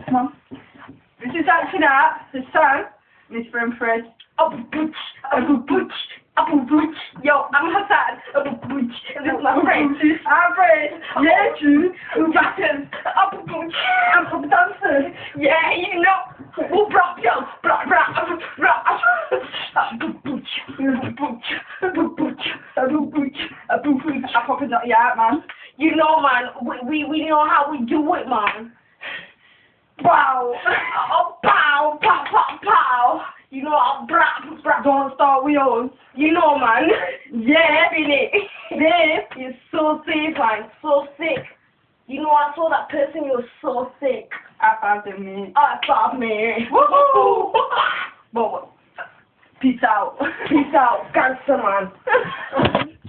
Come on. This is actually that. This time, and it's from Fred. Abu Butch. Yo, I'm Hassan. Abu Butch. And this is my friend. I'm Fred. Yeah, true. Jackson. Abu Butch. I'm from Dancer. Yeah, you know. Oh, bro, yo. Bro. Abu Butch. I pop it up. Yeah, man. You know, man, we know how we do it, man. Wow. Oh, pow. You know, brap. Don't start with yours. You know, man. Yeah. Really. This You're so sick, man. So sick. You know, I saw that person, you were so sick. I found him, mate. I thought, man. Woohoo! But, peace out. Peace out. Gangster, man.